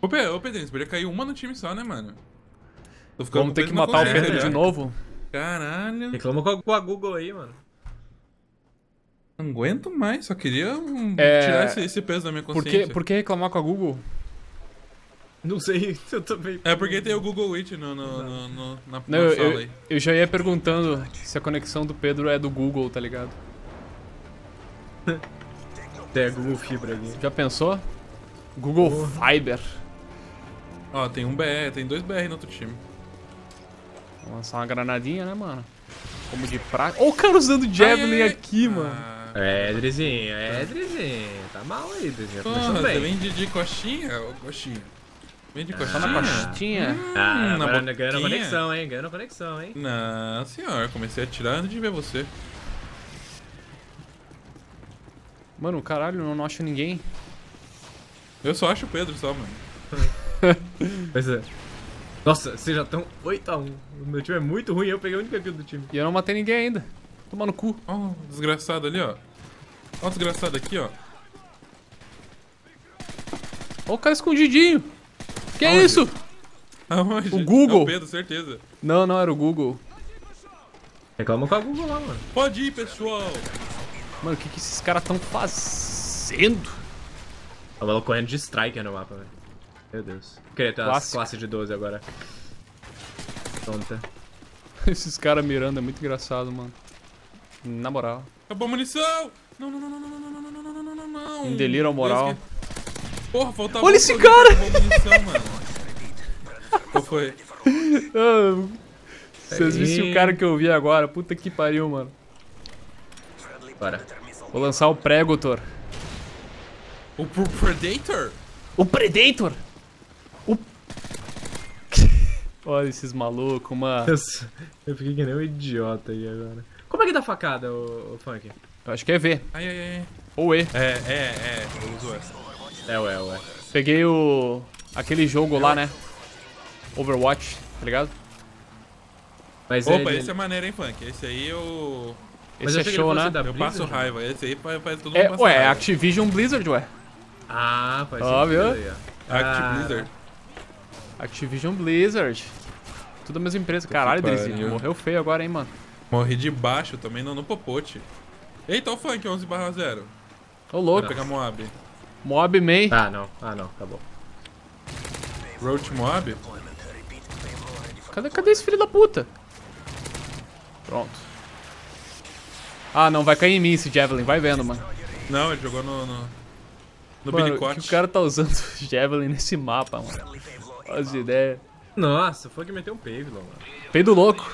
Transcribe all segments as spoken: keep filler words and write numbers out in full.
Ô, Pedro, ô Pedrinho, você podia cair uma no time só, né, mano? Vamos ter que matar o Pedro de novo? Caralho. Reclama com a, com a Google aí, mano. Não aguento mais, só queria um, É... tirar esse, esse peso da minha Por consciência. que, por que reclamar com a Google? Não sei, eu também. É porque tem o Google Meet no, no, no, no, na, Não, na eu, sala eu, aí. eu já ia perguntando se a conexão do Pedro é do Google, tá ligado? Tem a Google Fibra ali. Já pensou? Google Porra. Fiber. Ó, tem um B R, tem dois B R no outro time. Vou lançar uma granadinha, né, mano? Como de praxe. Ó, o cara usando Javelin Ai, ai, ai. aqui, mano. Ah, É, Drizinho, é, Drizinho. Tá mal aí, Drizinho. porra, Começou você bem. vem de, de coxinha, ô coxinha? Vem de Só coxinha? na costinha. Ah, Hum, na agora boquinha. ganhando conexão, hein? Ganhando conexão, hein? Não, senhor, comecei a atirar antes de ver você. Mano, caralho, eu não acho ninguém. Eu só acho o Pedro só, mano. Pois é. Nossa, vocês já estão oito a um. O meu time é muito ruim, eu peguei a única kill do time. E eu não matei ninguém ainda. Toma no cu. Ó, o desgraçado ali, ó. Ó o desgraçado aqui, ó. Ó o cara escondidinho. Que Aonde? isso? Aonde? O Google. É o Pedro, certeza. Não, não era o Google. Reclama com a Google lá, mano. Pode ir, pessoal. Mano, o que, que esses caras tão fazendo? Tava lá correndo de striker no mapa, velho. Meu Deus. Queria ter umas Clássico. classes de doze agora. Tonta. Esses caras mirando é muito engraçado, mano. Na moral. Acabou a munição. Não, não, não, não, não, não, não, não, não, não, não, não. Em delírio ao moral. Deus que- Porra, faltava... Olha um esse produto cara! pra acabou a munição, mano. Qual foi? Ah, vocês Aí. viram o cara que eu vi agora? Puta que pariu, mano. Bora. Vou lançar o Predator. O Pro- Predator? O Predator! O... Olha esses malucos, uma... Eu, sou- eu fiquei que nem um idiota aí agora. Como é que dá facada, o, Funk? Eu acho que é V. Ai, ai, ai. Ou E. É, é, é. Eu uso essa. É, ué, ué. Peguei o... Aquele jogo lá, né? Overwatch, tá ligado? Mas Opa, ele... esse é maneiro, hein, Funk? Esse aí eu... Mas Esse eu é achei que show, ele né? fosse da Eu passo Blizzard. raiva. Esse aí faz, faz todo É, mundo passar ué, é raiva. Activision Blizzard, ué. Ah, faz Ó, sentido viu? aí, ó. Active Ah, Blizzard. Activision Blizzard. Tudo a mesma empresa. Caralho, pariu. Drizinho. Morreu feio agora, hein, mano. Morri de baixo também, no, no popote. Eita, o Funk, onze barra zero. Ô, Vou louco. pegar Moab. Mob May. Ah, não. Ah, não. Acabou. Roach Moab? Cadê, cadê esse filho da puta? Pronto. Ah, não. Vai cair em mim esse Javelin. Vai vendo, mano. Não, ele jogou no... No, no Mano, Billicote. que o cara tá usando Javelin nesse mapa, mano. Faz ideia. Nossa, o Funk meteu um pavement, mano. Peido louco.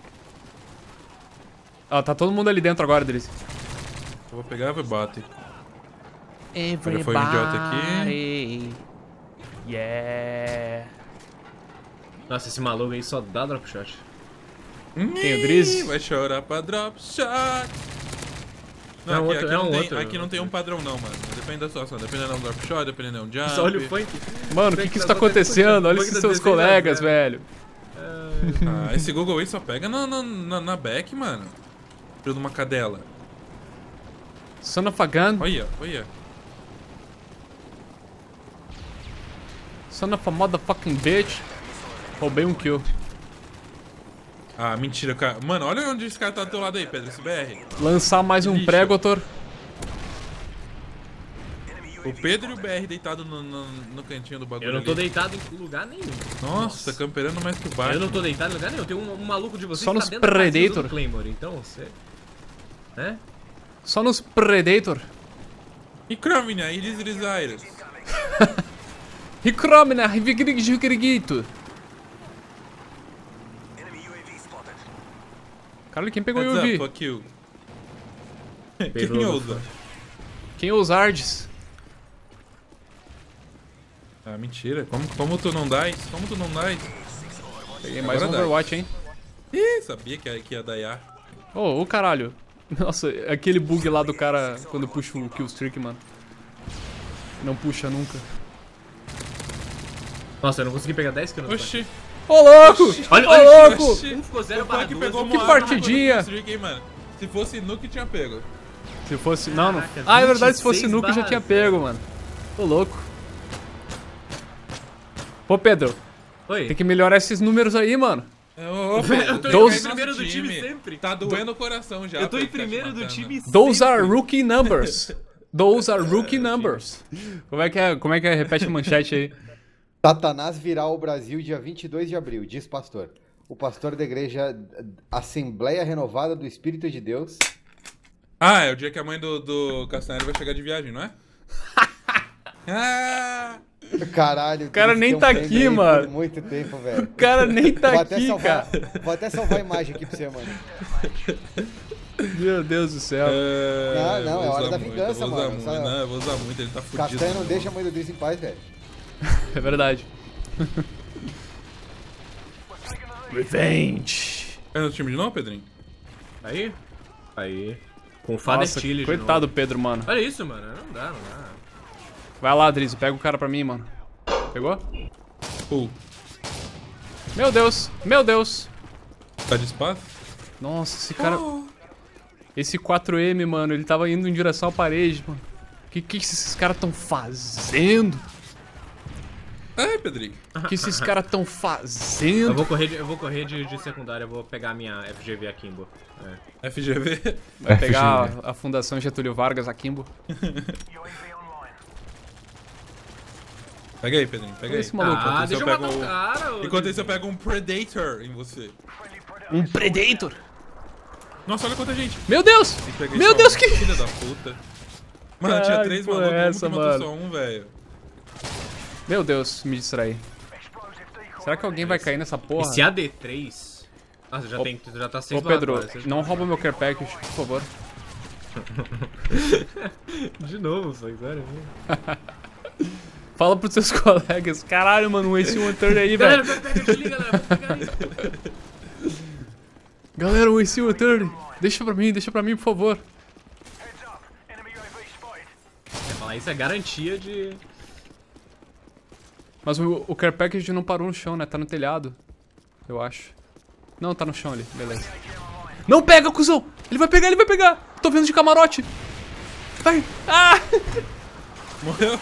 Ó, tá todo mundo ali dentro agora, Driz. Eu vou pegar e bate. Everybody. foi um idiota aqui. Yeah. Nossa, esse maluco aí só dá drop shot. Tem o Driz? Vai chorar pra drop shot. Não, É um aqui, outro- aqui é não um tem, outro. aqui não tem um padrão não, mano. Depende da situação. Dependendo de um drop shot, dependendo de um jump. Só olha o Funk. Mano, o que que isso tá acontecendo? Olha esses seus colegas, velho. Ah, esse Google aí só pega na, na, na, na back, mano. Filho de uma cadela. Son of a gun. Olha, olha. Son of a motherfucking bitch. Roubei um kill. Ah, mentira, cara. Mano, olha onde esse cara tá do teu lado aí, Pedro, esse B R. Lançar mais um Lixo. Predator. O Pedro e o B R deitado no, no, no cantinho do bagulho. Eu não tô ali. deitado em lugar nenhum. Nossa, tá camperando mais que o baixo. Eu não tô deitado em lugar nenhum. Tem um, um maluco de vocês Só que nos tá dentro da casa Predator. usando Claymore. Então, você... Né? Só nos Predator. E Kramina, Iris Iris Rikromina, Rivigrigito. Caralho, quem pegou o Heads U up, V? fuck you. Pegou Quem no ousa? Quem usa Ardes? Ah, mentira. Como, como tu não dá isso? Como tu não dá isso? Peguei mais um Agora dá. Overwatch, hein? Ih, sabia que ia, que ia dar I A. Ô, ô caralho. Nossa, aquele bug lá do cara quando puxa o killstreak, mano. Não puxa nunca. Nossa, eu não consegui pegar dez kills. Oxi. Ô, louco! Olha, Ô, olha, louco! Oxi. Um ficou zero O barra Funk duas. pegou um Que Moab partidinha. no Streak, hein, mano. Se fosse Nuke, tinha pego. Se fosse... Não, não. Caraca, Ah, é verdade, se fosse vinte e seis Nuke eu já barras, tinha pego, mano. Tô louco. Pô, Pedro, Oi. tem que melhorar esses números aí, mano. É, ô, ô, Eu tô Doze- em primeiro do time sempre. Tá doendo o coração já. Eu tô pra em ele ficar te primeiro do matando. time sempre. Those are rookie numbers. Those are rookie numbers. Como é que é? Como é que é? Repete a manchete aí. Satanás virá ao Brasil dia vinte e dois de abril, diz pastor. O pastor da igreja Assembleia Renovada do Espírito de Deus. Ah, é o dia que a mãe do, do Castanheira vai chegar de viagem, não é? Ah! Caralho, O cara Deus, nem tem um tá prêmio aqui, aí mano. Por muito tempo, velho. O cara nem tá Vou até aqui, salvar, cara. vou até salvar a imagem aqui pra você, mano. Meu Deus do céu. É, Não, não, é vou hora usar da muito, vingança, eu vou usar mano, muito, sabe? não, eu vou usar muito, ele tá fudido. Castanha não deixa a mãe do Driz em paz, velho. É verdade. Revenge. É no time de novo, Pedrinho? Aí. Aí. Com o Father Nossa, Chile de coitado do novo. Pedro, mano. Olha isso, mano. Não dá, não dá. Vai lá, Drizzy, pega o cara pra mim, mano. Pegou? Pô, Meu Deus, meu Deus. tá de espada? Nossa, esse cara... Esse quatro M, mano, ele tava indo em direção à parede, mano. O que, que esses caras tão fazendo? Ai, Pedrinho. O que esses caras tão Eu fazendo? vou correr de, eu vou correr de, de secundária, eu vou pegar a minha F G V Akimbo. É. F G V. Vai pegar a, a Fundação Getúlio Vargas, Akimbo. Pega aí, Pedrinho, pega Olha aí. esse maluco. Ah, Enquanto deixa isso eu eu matar pego o o- cara. ô. Enquanto isso eu pego um Predator em você. Um Predator. Nossa, olha quanta gente. Meu Deus! Tem que pegar Meu só Deus, um. que... Filha da puta. Mano, tinha Caralho, três que porra malucos, é um essa, que matou mano? só um, velho. Meu Deus, me distraí. Será que alguém vai cair nessa porra? Esse A D três. Nossa, já, Ô- tem, já tá seis Ô, Pedro, barras, seis não rouba meu care package, por favor. De novo, foi sério. Fala pros seus colegas. Caralho, mano, um Ace cento e trinta aí, Galera, velho. pega, pega, te liga, galera. Pega aí. Galera, um Ace cento e trinta. Deixa pra mim, deixa pra mim, por favor. Quer falar, isso é garantia de... Mas o, o care package não parou no chão, né? Tá no telhado. Eu acho. Não, tá no chão ali. Beleza. Não pega, cuzão! Ele vai pegar, ele vai pegar! Tô vendo de camarote! Vai! Ah! Morreu?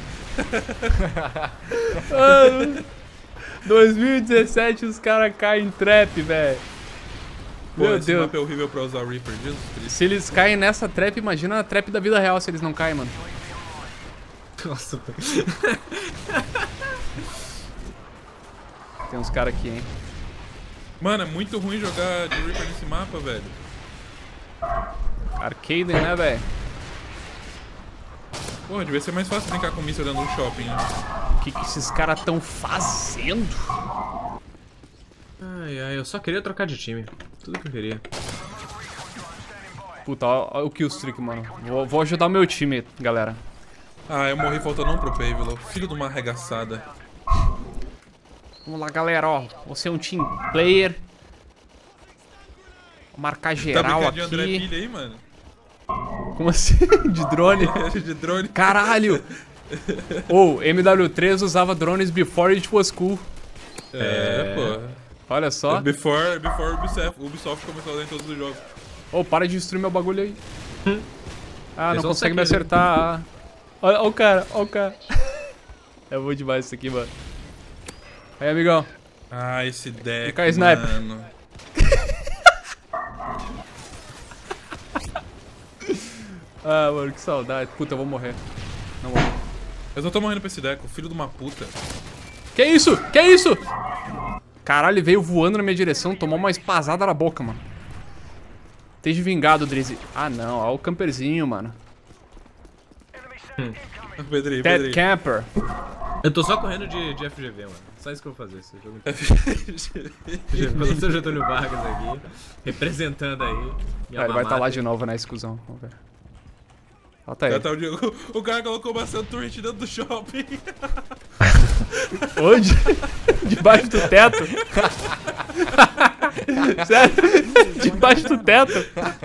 Mano, dois mil e dezessete os caras caem em trap, velho. Pô, Meu esse Deus. mapa é horrível pra usar Reaper, Jesus Cristo. Se eles caem nessa trap, imagina a trap da vida real se eles não caem, mano. Nossa, Tem uns caras aqui, hein. Mano, é muito ruim jogar de Reaper nesse mapa, velho. Arcade, né, velho? Porra, devia ser mais fácil brincar com míssil dentro de um shopping, né? O que, que esses caras tão fazendo? ai, ai, eu só queria trocar de time. Tudo que eu queria. Puta, ó, ó o killstreak, mano. Vou, vou ajudar o meu time, galera. Ah, eu morri faltando um pro Pavelo. Filho de uma arregaçada. Vamos lá, galera, ó. Você é um team player. Vou marcar Tá geral brincando de André aqui. Pilha aí, mano? Como assim? De drone? de drone. Caralho! Ou, M W três usava drones before it was cool. É, pô. Olha só. Before, before Ubisoft, Ubisoft começou a dar em todos os jogos. Ô, para de destruir meu bagulho aí. Ah, não Eles vão consegue me sair, né? acertar. Olha, olha o cara, olha o cara. É bom demais isso aqui, mano. Aí, amigão. Ah, esse deck, Fica aí, sniper. mano. Ah, mano, que saudade. Puta, eu vou morrer. Não morri. Eu só tô morrendo pra esse deck, o filho de uma puta. Que isso? Que isso? Caralho, ele veio voando na minha direção, tomou uma espasada na boca, mano. Esteja vingado, Drizzy. Ah, não. Olha o camperzinho, mano. Pedrinho, Dead Pedrinho. Camper. Eu tô só correndo de, de F G V, mano. Só isso que eu vou fazer. Esse jogo inteiro. Pelo seu Getúlio Vargas aqui. Representando aí. minha Ah, ele vai estar lá mamata. de novo na exclusão. Vamos ver. Ó, tá aí. Já tá o, Diego- o cara colocou bastante turret dentro do shopping. Onde? Debaixo do teto? Sério? Debaixo do teto?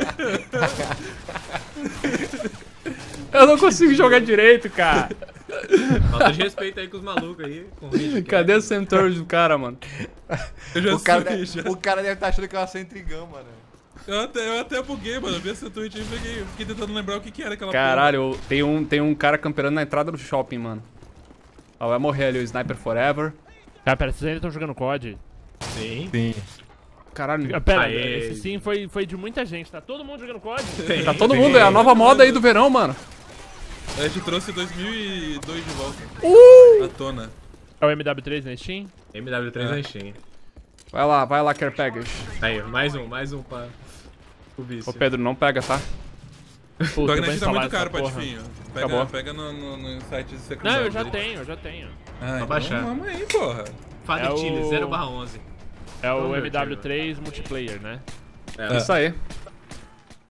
Eu não consigo jogar direito, cara. Falta de respeito aí com os malucos aí. Com o Rage, Cadê o centaur do cara, mano? Eu já O cara, subi, deve, já. o cara deve estar achando que é uma Sentrigão, mano. Eu até, eu até buguei, mano. Eu vi essa tweet aí e peguei. Eu fiquei tentando lembrar o que, que era aquela Caralho, tem um, tem um cara camperando na entrada do shopping, mano. Ó, vai morrer ali o Sniper Forever. Cara, pera, vocês ainda estão jogando C O D? Sim. Sim. Caralho. Pera, Aê. esse sim foi, foi de muita gente. Tá todo mundo jogando C O D? Tá todo mundo, é a nova moda aí do verão, mano. A gente trouxe dois mil e dois de volta. Uh! À tona. É o M W três na Steam? M W três É. na Steam. Vai lá, vai lá, Care Package. Aí, mais um, mais um pra o vício. Ô, Pedro, não pega, tá? Puta, O eu vou Magnet tá instalar muito caro, essa porra. Patifinho. Acabou. Pega, pega no, no, no site Não, secundário. eu já dele. tenho, eu já tenho. Ah, então baixar. vamos aí, porra. Fada É Chile, o- zero barra onze. É o Vamos ver, M W três multiplayer, né? É, Isso aí.